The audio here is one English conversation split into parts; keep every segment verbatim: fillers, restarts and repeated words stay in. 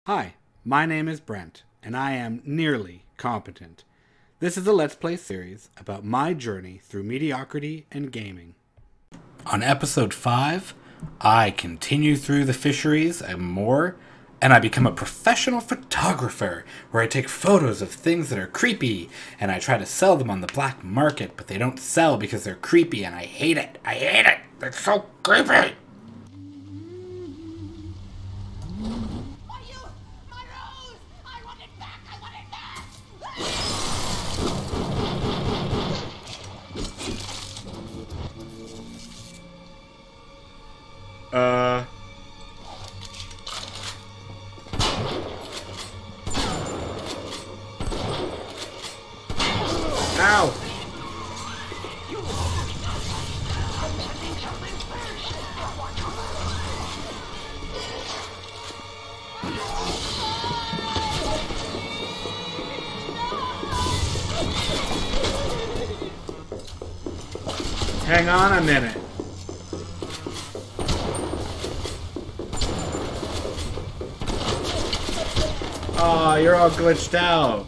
Hi, my name is Brent, and I am nearly competent. This is a Let's Play series about my journey through mediocrity and gaming. On episode five, I continue through the fisheries and more, and I become a professional photographer, where I take photos of things that are creepy, and I try to sell them on the black market, but they don't sell because they're creepy, and I hate it. I hate it! It's so creepy! Uh... Ow! Hang on a minute. Aw, oh, you're all glitched out.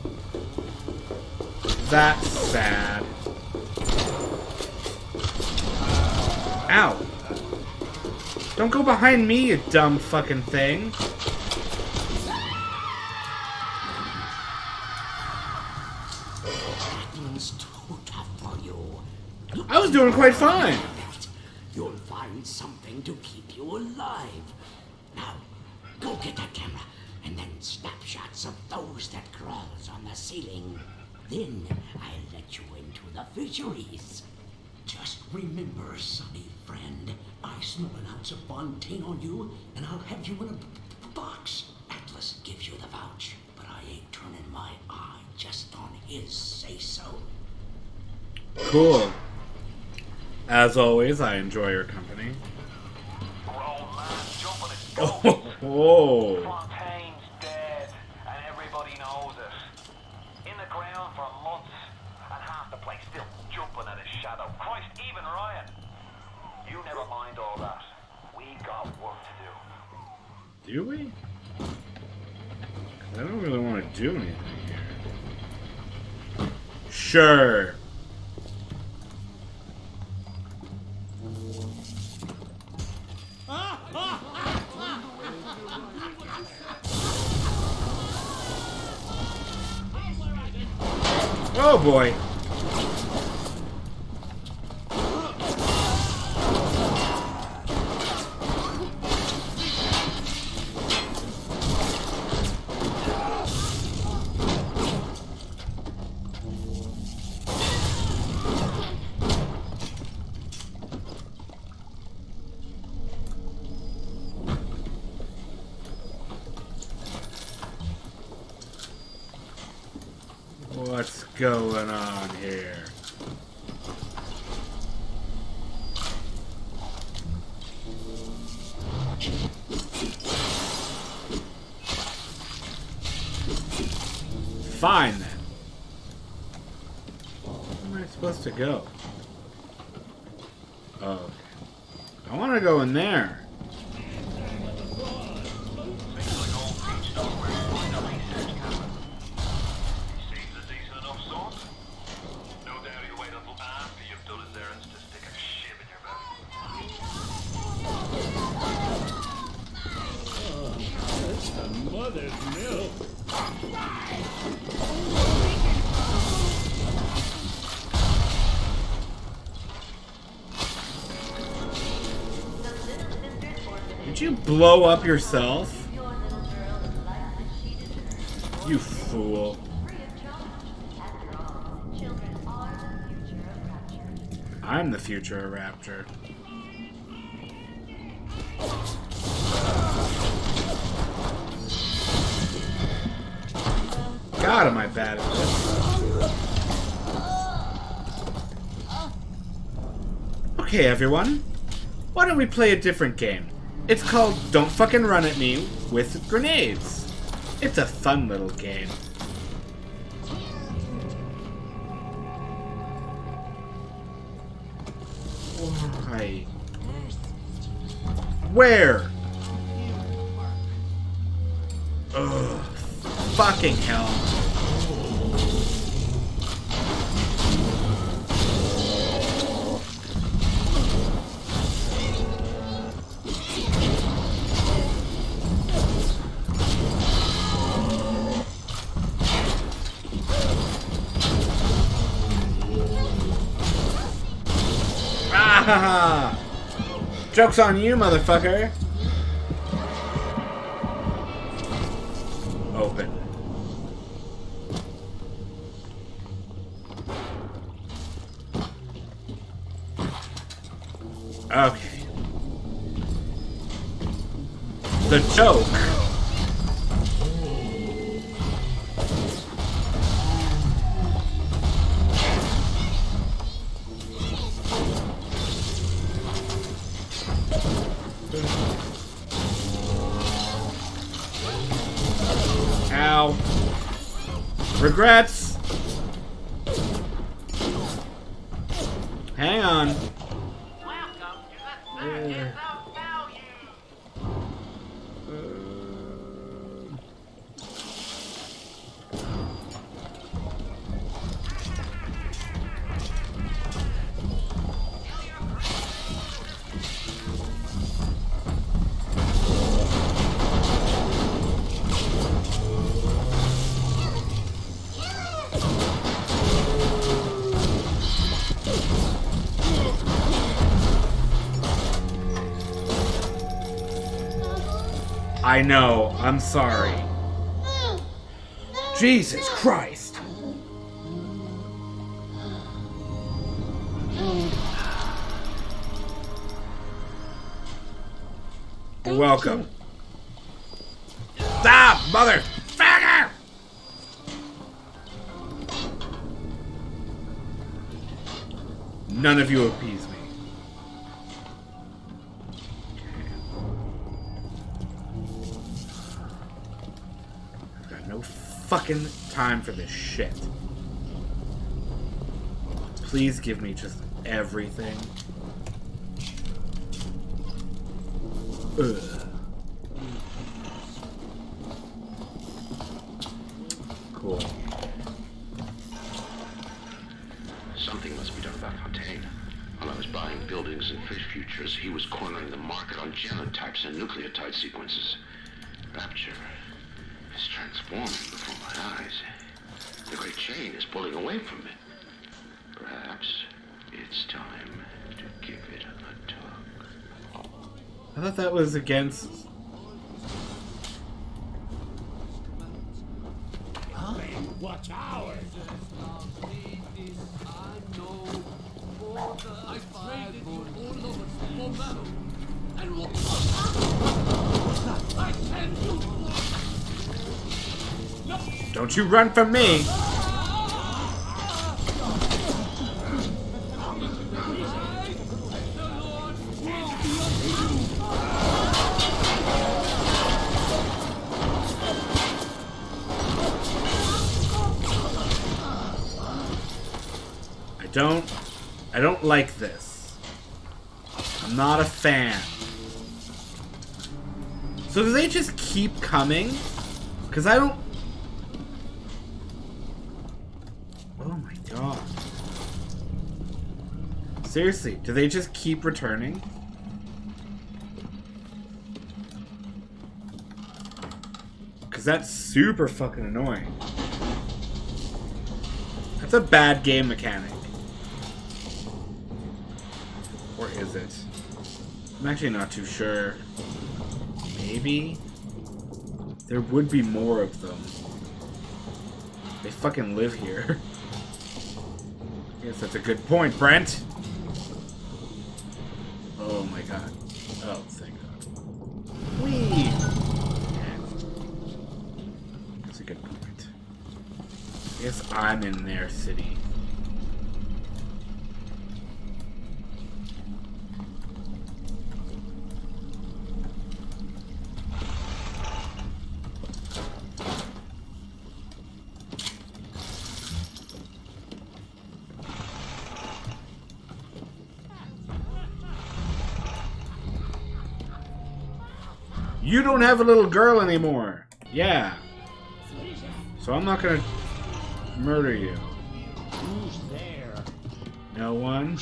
That's sad. Ow. Don't go behind me, you dumb fucking thing. It's too tough for you. I was doing quite fine. You'll find something to keep you alive. Now, go get that camera. And then snapshots of those that crawls on the ceiling. Then I'll let you into the fisheries. Just remember, sonny friend, I smell an ounce of Fontaine on you, and I'll have you in a box. Atlas gives you the vouch, but I ain't turning my eye just on his say-so. Cool. As always, I enjoy your company. Oh, whoa. Do we? I don't really want to do anything here. Sure. Oh boy. What's going on here? Fine then. Where am I supposed to go? Oh, okay. I want to go in there. Mother's milk. Did you blow up yourself? You fool. I'm the future of Rapture. God, am I bad at this. Okay, everyone. Why don't we play a different game? It's called Don't Fucking Run At Me with Grenades. It's a fun little game. Why? Where? Ugh. Fucking hell. Ah! Joke's on you, motherfucker. Open. Okay. The joke. Ow. Regrets. Hang on. Welcome to the Circus of Value. I know. I'm sorry. Jesus Christ. You're welcome. Stop, motherfucker! None of you appease me. I've got no fucking time for this shit. Please give me just everything. Ugh. Cool. Something must be done about Fontaine. While I was buying buildings and fish futures, he was cornering the market on genotypes and nucleotide sequences. Rapture is transforming before my eyes. The great chain is pulling away from it. Perhaps it's time to give it a tug. I thought that was against... Watch ours. Don't you run from me! I don't... I don't like this. I'm not a fan. So do they just keep coming? Because I don't... Oh my god. Seriously, do they just keep returning? Because that's super fucking annoying. That's a bad game mechanic. Or is it? I'm actually not too sure. Maybe? There would be more of them. They fucking live here. I guess that's a good point, Brent. Oh my god. Oh, thank god. Whee! That's a good point. I guess I'm in their city. You don't have a little girl anymore. Yeah. So I'm not gonna murder you. Who's there? No one.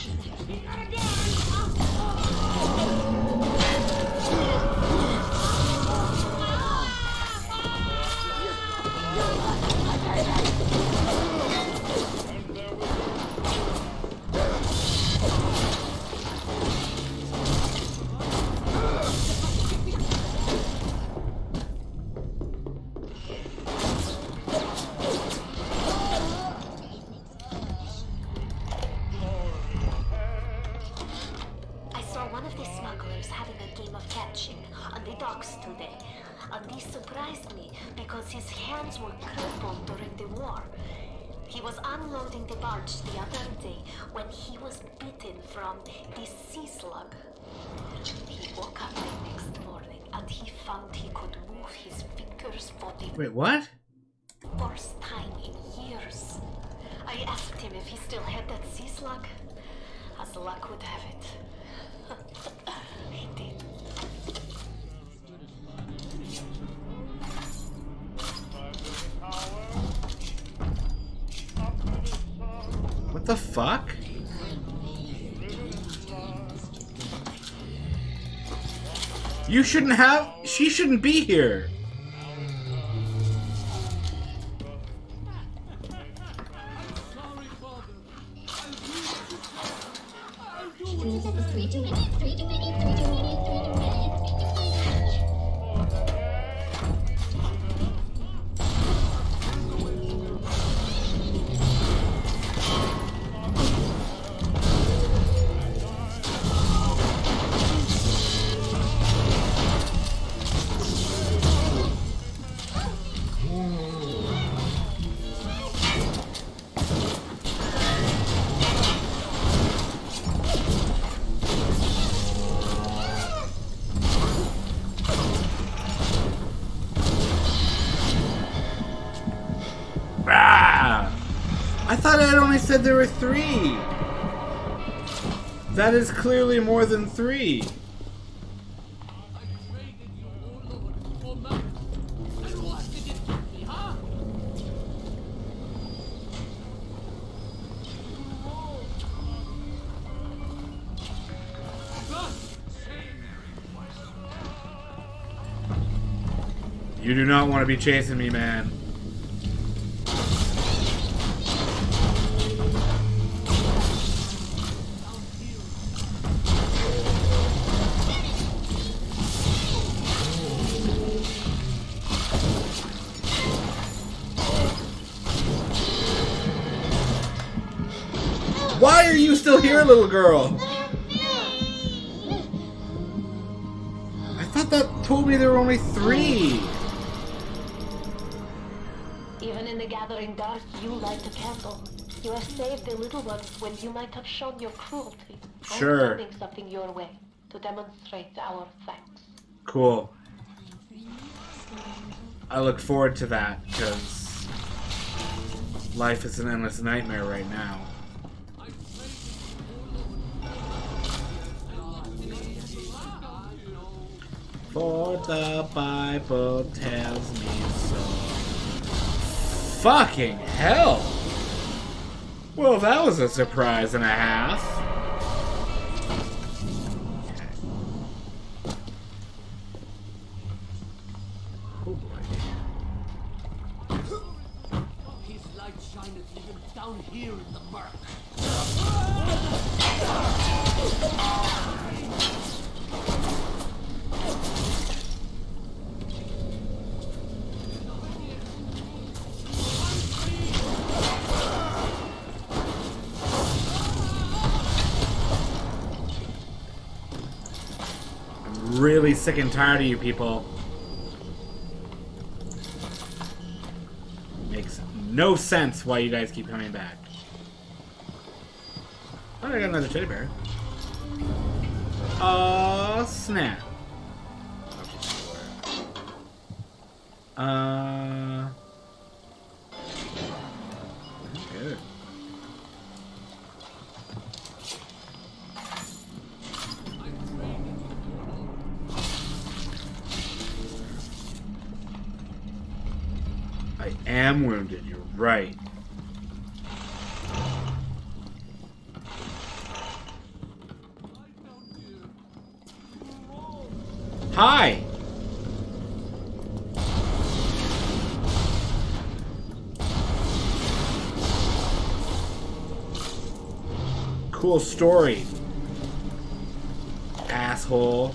surprised me because his hands were crippled during the war. He was unloading the barge the other day when he was bitten from the sea slug. He woke up the next morning and he found he could move his fingers for the Wait, what? first time in years. I asked him if he still had that sea slug. As luck would have it, he did. What the fuck? You shouldn't have... She shouldn't be here. I thought I only said there were three. That is clearly more than three. You do not want to be chasing me, man. Why are you still here, little girl? I thought that told me there were only three. Even in the gathering dark, you light a candle. You have saved the little ones when you might have shown your cruelty. Sure. I'm sending something your way to demonstrate our thanks. Cool. I look forward to that, because life is an endless nightmare right now. For the Bible tells me so. Fucking hell! Well, that was a surprise and a half. Oh boy. His light shineth even down here in the murk. Really sick and tired of you people. Makes no sense why you guys keep coming back. Oh, I got another teddy bear. Oh, snap. Uh. Good. I am wounded, you're right. Hi! Cool story, asshole.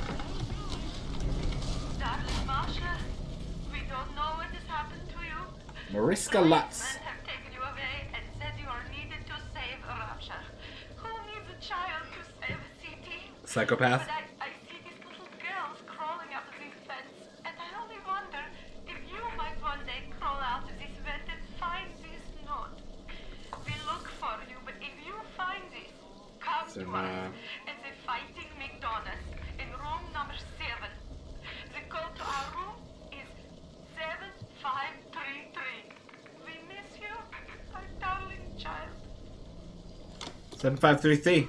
Darling Marsha, we don't know what has happened to you. Mariska Lutz. Men have taken you away and said you are needed to save Rapture. Who needs a child to save a city? Psychopath. But I, I see these little girls crawling out of this fence, and I only wonder if you might one day crawl out of this vent and find this note. We look for you, but if you find this, come So, to uh, us at the Fighting McDonald's in room number seven. The code to our room is seven five three three. We miss you, our darling child. seven five three three.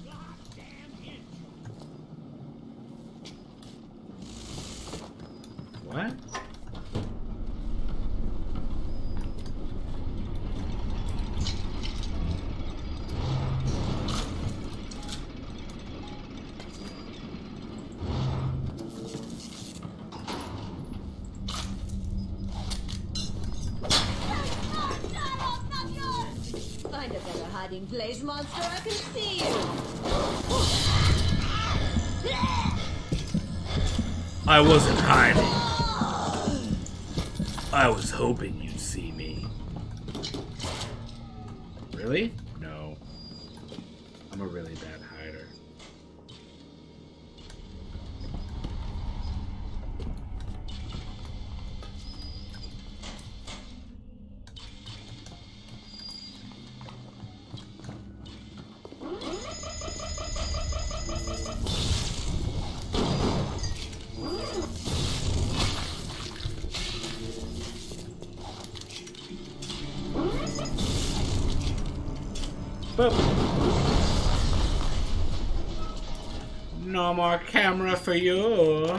What? Find a better hiding place, monster. I can see you. I wasn't hiding. I was hoping you'd see me. Really? No. I'm a really bad hider. Boop. No more camera for you.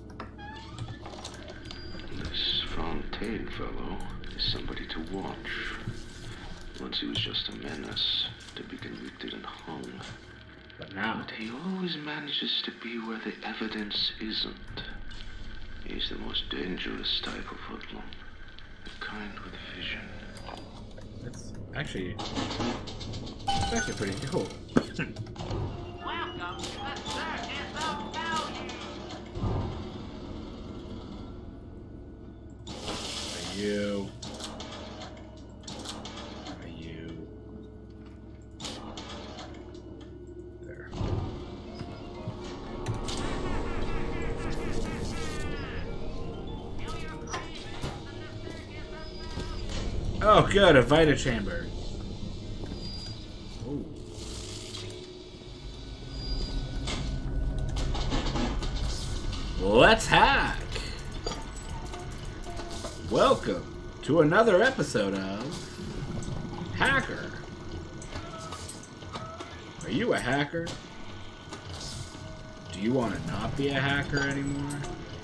This Fontaine fellow is somebody to watch. Once he was just a menace, to be convicted and hung. But now But he always manages to be where the evidence isn't. He's the most dangerous type of hoodlum. The kind with vision. it's actually it's actually pretty cool. Welcome to the Circus of Value. Are you? Are you? There. Oh, good, a Vita chamber. Ooh. Let's hack. Welcome to another episode of Hacker. Are you a hacker? Do you want to not be a hacker anymore?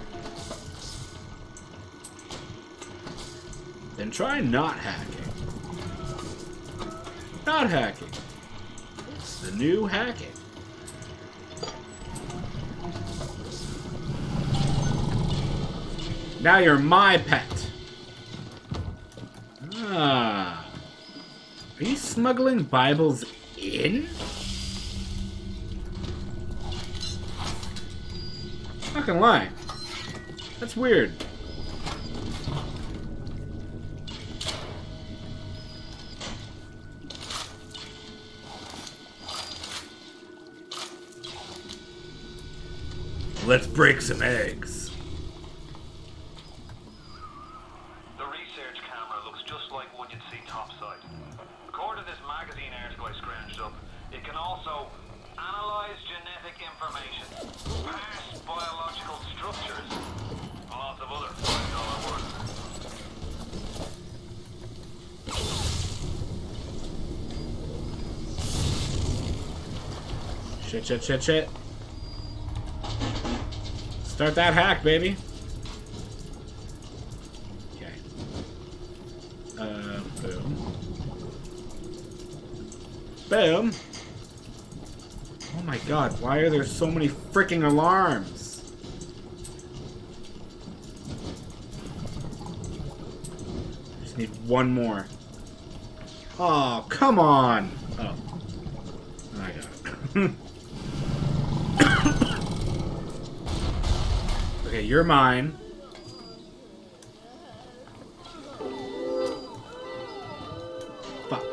Then try not hacking. Not hacking. It's the new hacking. Now you're my pet. Ah. Are you smuggling Bibles in? Not gonna lie. That's weird. Let's break some eggs. The research camera looks just like one you'd see topside. According to this magazine article I scrounged up, it can also analyze genetic information, parse biological structures, and lots of other five dollar words. Shit, shit, shit, shit. Start that hack, baby. Okay. Boom. Boom. Oh my god, why are there so many freaking alarms? Just need one more. Oh, come on! Oh. I got it. Okay, you're mine. Fuck.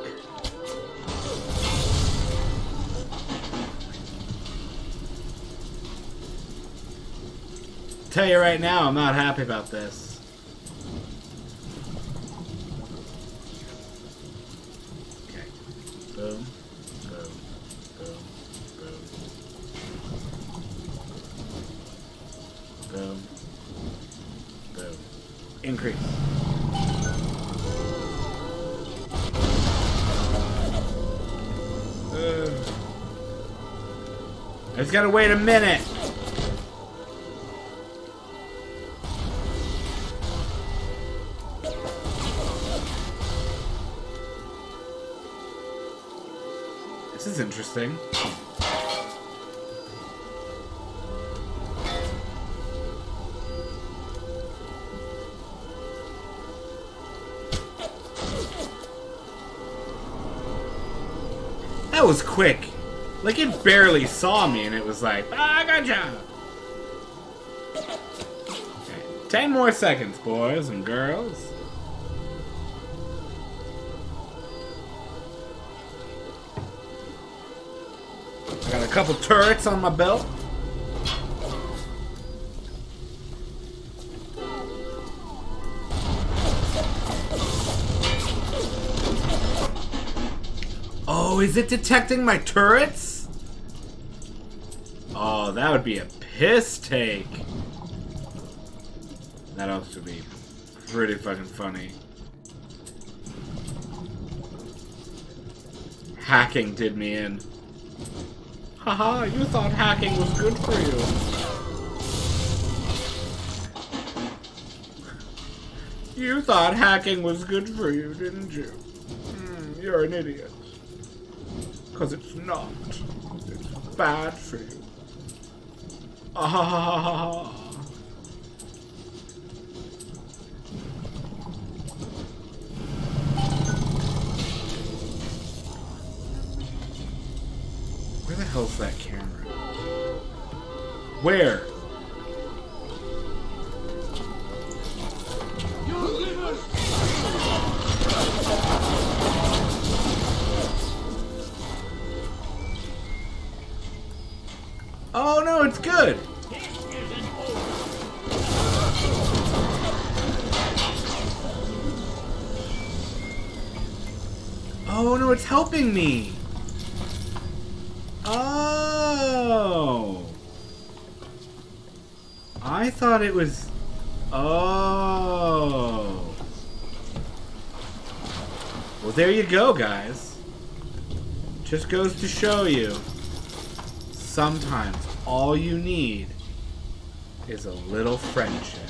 Tell you right now, I'm not happy about this. Okay. Boom. Boom. Boom. Boom. Boom. Boom. Increase. Ugh. I just gotta wait a minute. This is interesting. That was quick. Like, it barely saw me and it was like, ah, I gotcha! Okay. Ten more seconds, boys and girls. I got a couple turrets on my belt. Oh, is it detecting my turrets? Oh, that would be a piss take. That also would be pretty fucking funny. Hacking did me in. Haha, you thought hacking was good for you. You thought hacking was good for you, didn't you? Mm, you're an idiot. Because it's not. It's bad for you. Ah. Where the hell's that camera? Where? Oh no, it's good! Oh no, it's helping me! Oh! I thought it was... Oh! Well, there you go, guys. Just goes to show you. Sometimes all you need is a little friendship.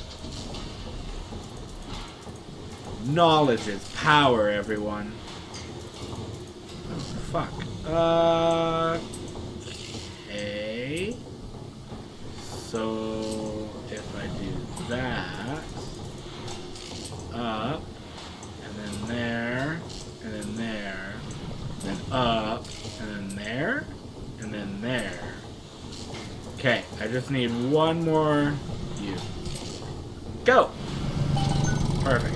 Knowledge is power, everyone. Oh, fuck. Uh... Okay. So, if I do that, up, and then there, and then there, then up, and then there, and then there. Okay, I just need one more U. Go! Perfect.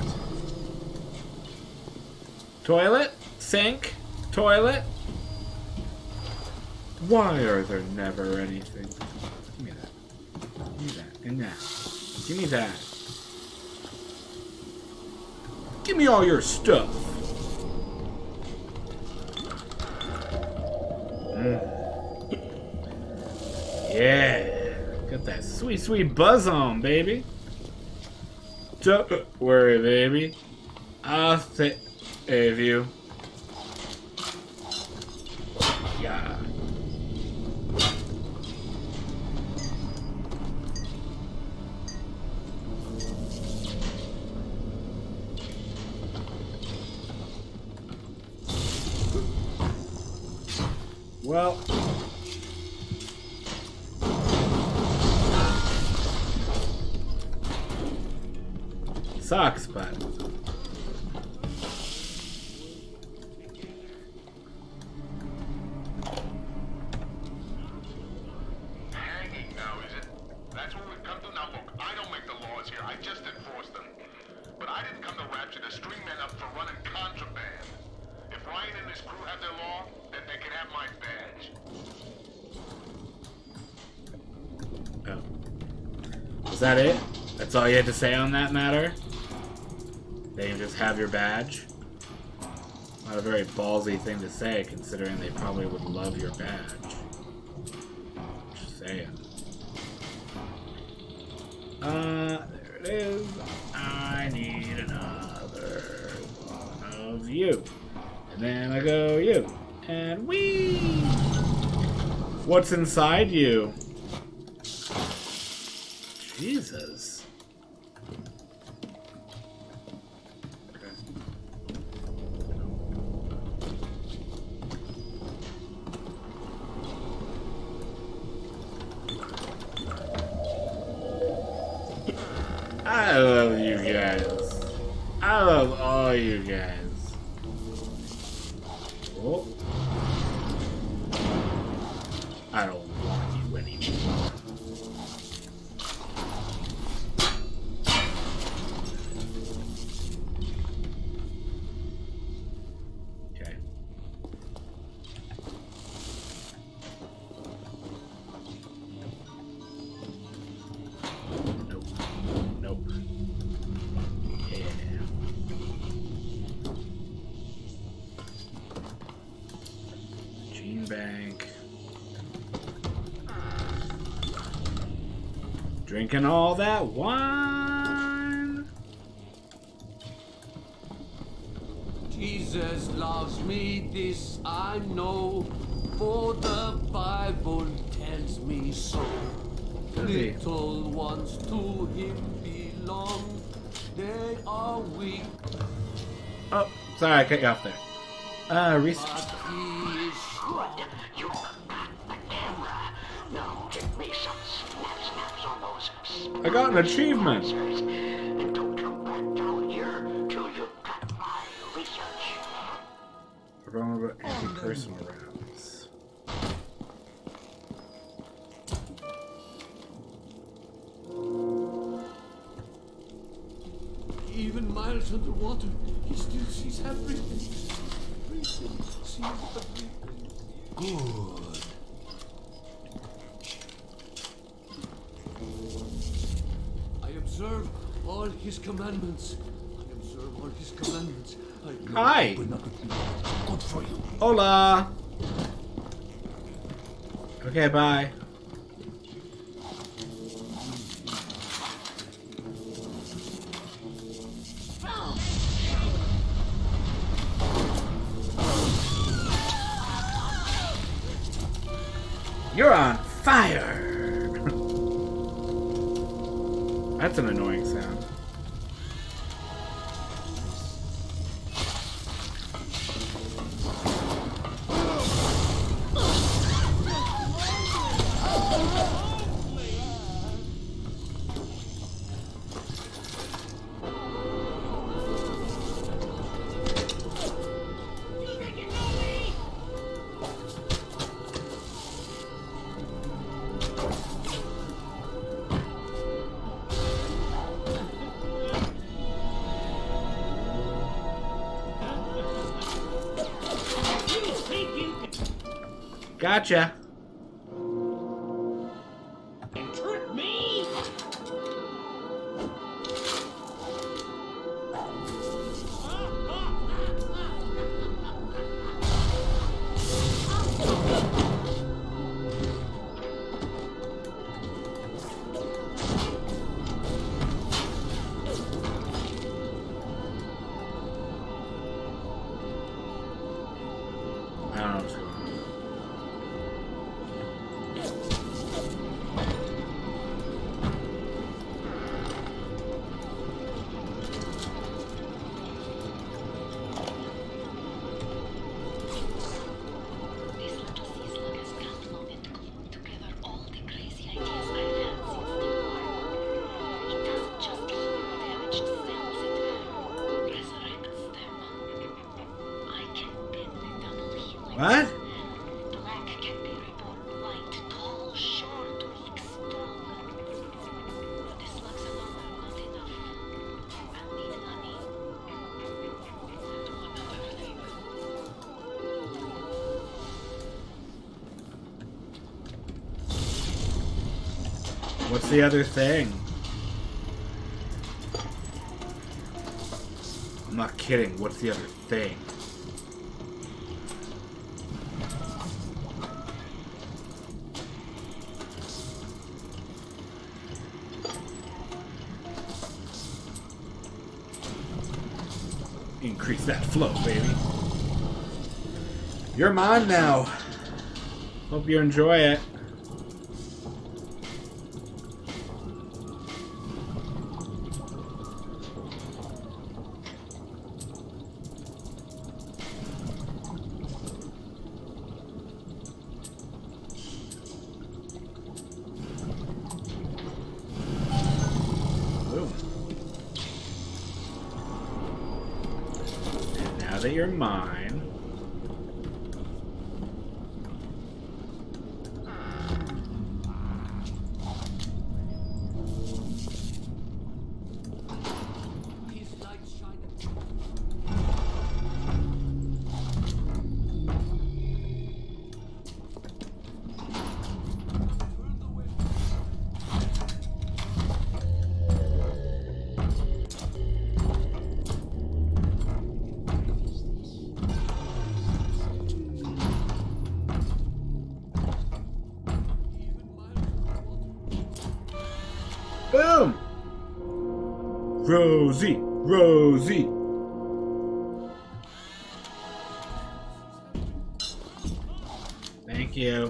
Toilet, sink, toilet. Why are there never anything? Give me that. Give me that. And that. Give me that. Give me all your stuff. Mm. Yeah. Got that sweet, sweet buzz on, baby. Don't worry, baby. I'll save you. Yeah. Well. Sucks, but. Hanging now, is it? That's what we've come to? Now look, I don't make the laws here, I just enforce them. But I didn't come to Rapture to string men up for running contraband. If Ryan and his crew have their law, then they can have my badge. Oh. Was that it? That's all you had to say on that matter? They can just have your badge? Not a very ballsy thing to say, considering they probably would love your badge. Just saying. Uh, there it is. I need another one of you. And then I go you. And whee! What's inside you? Jesus. I love you guys. I love all you guys. Oh. I don't want you anymore. Okay. Nope. Nope. Yeah. Gene bank. Drinking all that wine. Jesus loves me, this I know, for the Bible tells me so. Little ones to him belong, they are weak. Oh, sorry, I cut you off there. Uh, research. Good. You got the camera. Now give me some snap snaps on those. I got an achievement. And don't come back down here till you've got my research. Vulnerable anti-personal rounds. Even miles underwater, he still sees everything. Everything. Sees everything. Good. I observe all his commandments. I observe all his commandments. I Hi. Good for you. Hola. Okay, bye. You're on fire! That's an annoying sound. Gotcha. Trick me? I don't know what's going on. What? Black can be reborn white, tall, short, weak, strong. The slugs alone are not enough. I'll need honey. And one other thing. What's the other thing? I'm not kidding. What's the other thing? Increase that flow, baby. You're mine now. Hope you enjoy it. That you're mine. Boom! Rosie! Rosie! Thank you.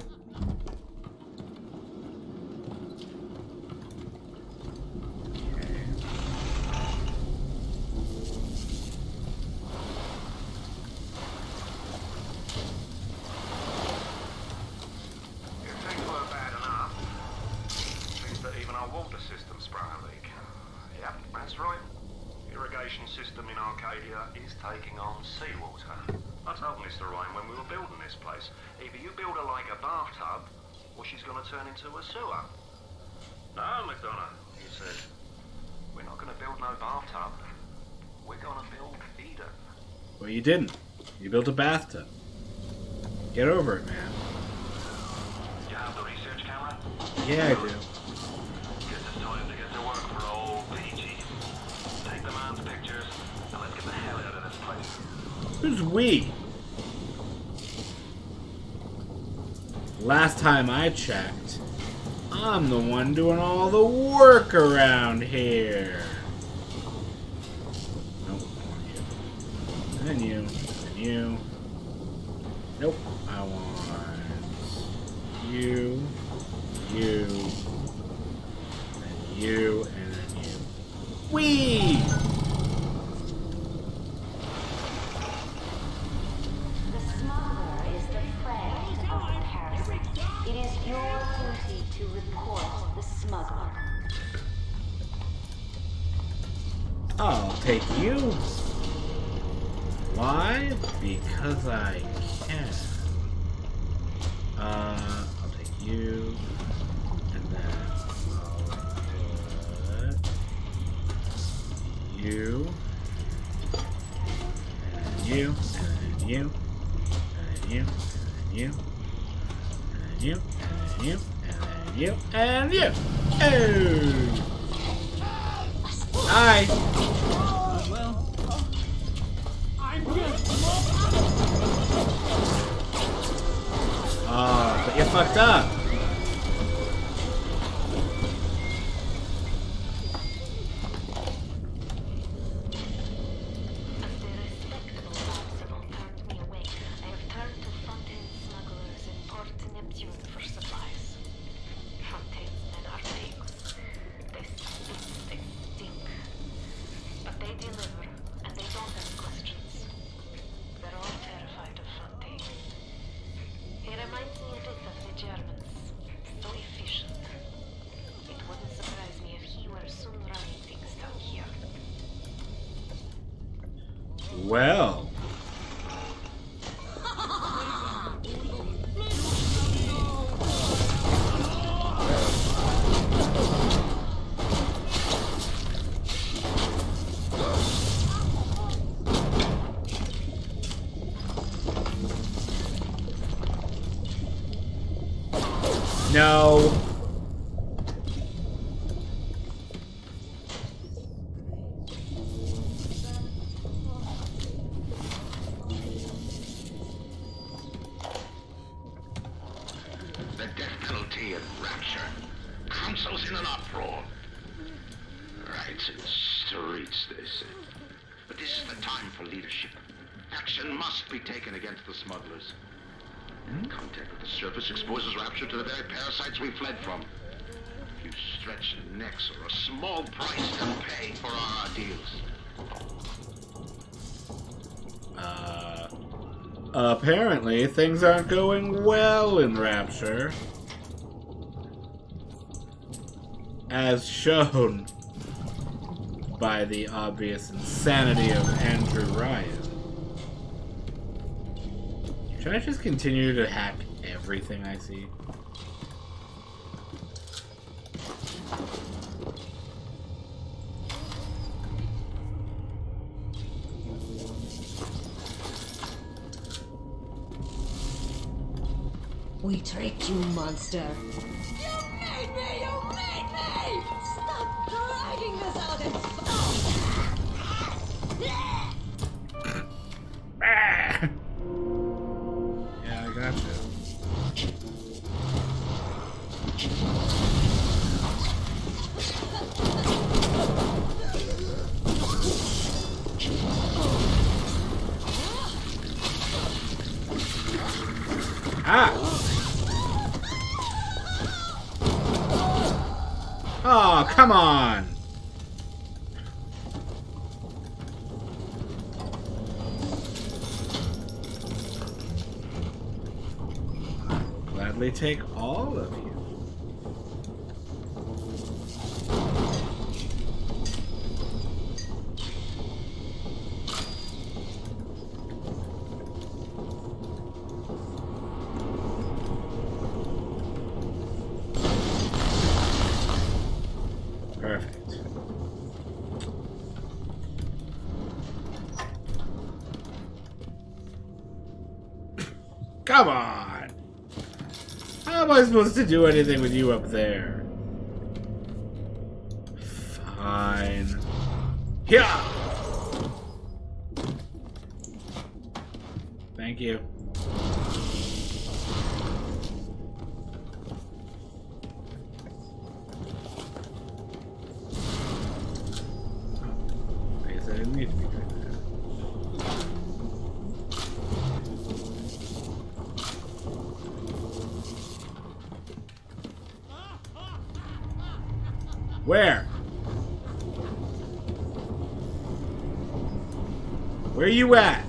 System in Arcadia is taking on seawater. I told Mister Ryan when we were building this place, either you build her like a bathtub, or she's going to turn into a sewer. No, McDonough, he said, we're not going to build no bathtub. We're going to build Eden. Well, you didn't. You built a bathtub. Get over it, man. You have the research camera? Yeah, I do. Guess it's time to get to work for old Peachy. Take the man's pictures, and let's get the hell out of this place. Who's we? Last time I checked, I'm the one doing all the work around here. Nope, I want you. And then you, and you. Nope, I want you, you, and you, and then you. Whee! The smuggler is the friend of the parasite. It is your duty to report the smuggler. I'll take you. Why? Because I can. Uh, I'll take you. And then I'll put you. And you. And you. And you. And you. And you. And you. And you. And you. Oh! Hi. Well, I'm Oh, but you fucked up. Well. No. The death penalty and rapture. Council's in an uproar. Riots in the streets, they say. But this is the time for leadership. Action must be taken against the smugglers. Contact with the surface exposes rapture to the very parasites we fled from. A few stretched necks or a small price to pay for our ideals. Uh, apparently things aren't going well in Rapture. As shown by the obvious insanity of Andrew Ryan. Should I just continue to hack everything I see? We tricked you, monster. You made me! You made me! Stop dragging us out and Ah! Yeah, I gotcha. Ah! Oh, come on! Gladly take all of you. Perfect. Come on! How am I supposed to do anything with you up there? Fine. Yeah! Thank you. I guess I didn't need to be doing that. Where? Where you at?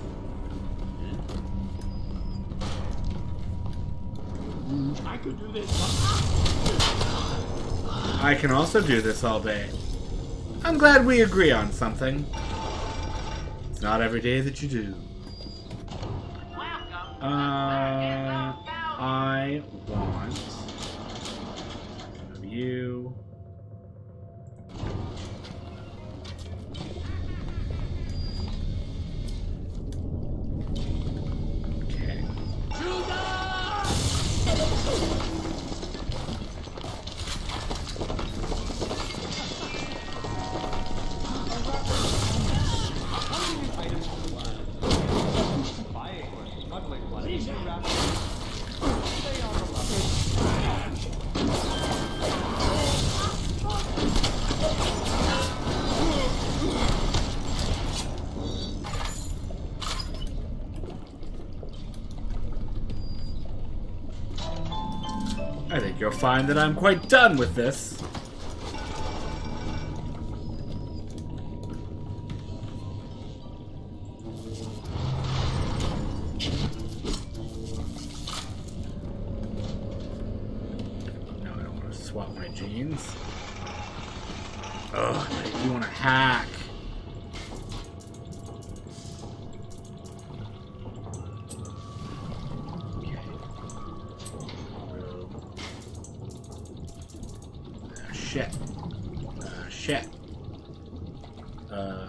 I could do this. I can also do this all day. I'm glad we agree on something. It's not every day that you do. Uh, I want of you. Okay. I think you'll find that I'm quite done with this. No, I don't want to swap my jeans. Ugh, you want to hack. Shit. Uh, shit. Uh.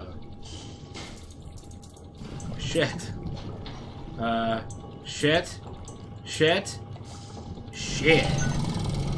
Shit. Uh. Shit. Shit. Shit.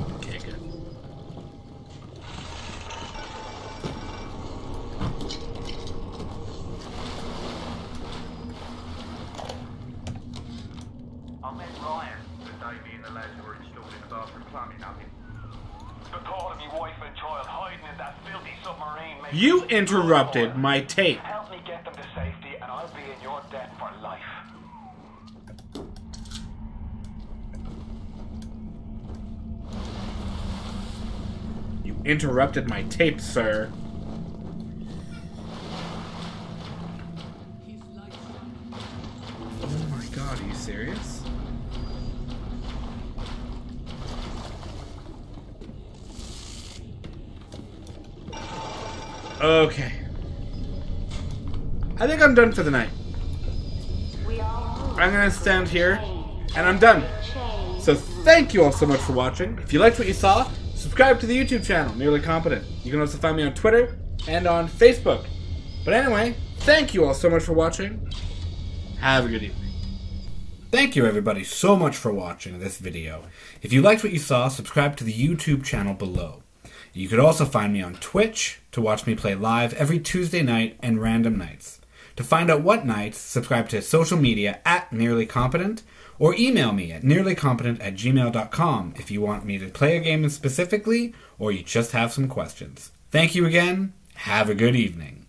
fire the day me and the lads were installed in the bathroom plumbing up in. The thought of me wife and child hiding in that filthy submarine makes You me interrupted boil. my tape. Help me get them to safety and I'll be in your debt for life. You interrupted my tape, sir. Oh my god, are you serious? Okay. I think I'm done for the night. I'm gonna stand here, and I'm done. So thank you all so much for watching. If you liked what you saw, subscribe to the YouTube channel, Nearly Competent. You can also find me on Twitter and on Facebook. But anyway, thank you all so much for watching. Have a good evening. Thank you everybody so much for watching this video. If you liked what you saw, subscribe to the YouTube channel below. You could also find me on Twitch to watch me play live every Tuesday night and random nights. To find out what nights, subscribe to social media at NearlyCompetent or email me at nearlycompetent at gmail dot com if you want me to play a game specifically or you just have some questions. Thank you again. Have a good evening.